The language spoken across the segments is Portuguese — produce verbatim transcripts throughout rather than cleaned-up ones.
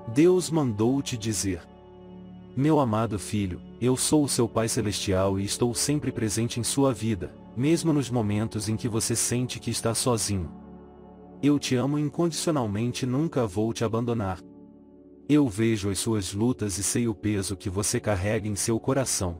Deus mandou-te dizer: meu amado filho, eu sou o seu Pai Celestial e estou sempre presente em sua vida, mesmo nos momentos em que você sente que está sozinho. Eu te amo incondicionalmente e nunca vou te abandonar. Eu vejo as suas lutas e sei o peso que você carrega em seu coração.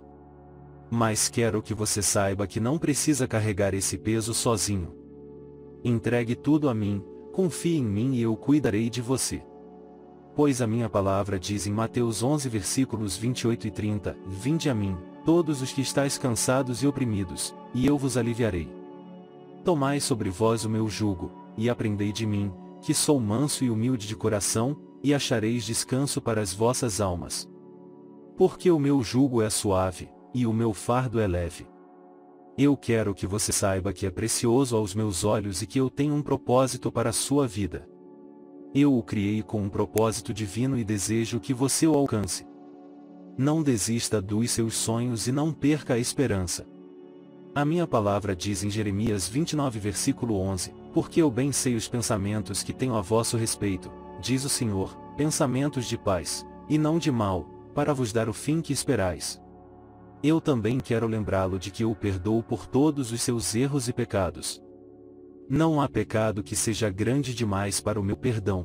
Mas quero que você saiba que não precisa carregar esse peso sozinho. Entregue tudo a mim, confie em mim e eu cuidarei de você. Pois a minha palavra diz em Mateus onze versículos vinte e oito e trinta, vinde a mim, todos os que estáis cansados e oprimidos, e eu vos aliviarei. Tomai sobre vós o meu jugo, e aprendei de mim, que sou manso e humilde de coração, e achareis descanso para as vossas almas. Porque o meu jugo é suave, e o meu fardo é leve. Eu quero que você saiba que é precioso aos meus olhos e que eu tenho um propósito para a sua vida. Eu o criei com um propósito divino e desejo que você o alcance. Não desista dos seus sonhos e não perca a esperança. A minha palavra diz em Jeremias vinte e nove versículo onze, porque eu bem sei os pensamentos que tenho a vosso respeito, diz o Senhor, pensamentos de paz, e não de mal, para vos dar o fim que esperais. Eu também quero lembrá-lo de que eu o perdoo por todos os seus erros e pecados. Não há pecado que seja grande demais para o meu perdão.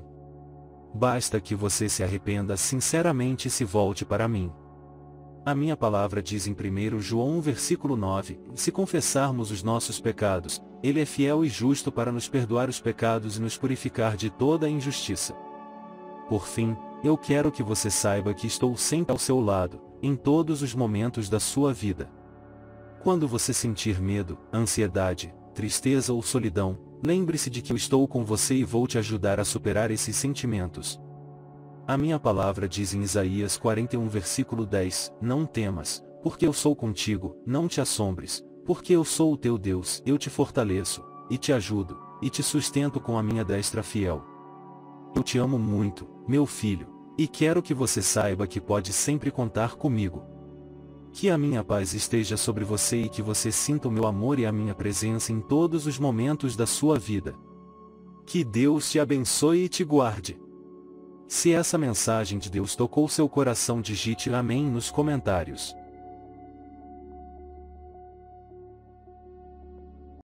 Basta que você se arrependa sinceramente e se volte para mim. A minha palavra diz em primeiro João um versículo nove, se confessarmos os nossos pecados, Ele é fiel e justo para nos perdoar os pecados e nos purificar de toda a injustiça. Por fim, eu quero que você saiba que estou sempre ao seu lado, em todos os momentos da sua vida. Quando você sentir medo, ansiedade, tristeza ou solidão, lembre-se de que eu estou com você e vou te ajudar a superar esses sentimentos. A minha palavra diz em Isaías quarenta e um versículo dez, não temas, porque eu sou contigo, não te assombres, porque eu sou o teu Deus, eu te fortaleço, e te ajudo, e te sustento com a minha destra fiel. Eu te amo muito, meu filho, e quero que você saiba que pode sempre contar comigo. Que a minha paz esteja sobre você e que você sinta o meu amor e a minha presença em todos os momentos da sua vida. Que Deus te abençoe e te guarde. Se essa mensagem de Deus tocou seu coração, digite amém nos comentários.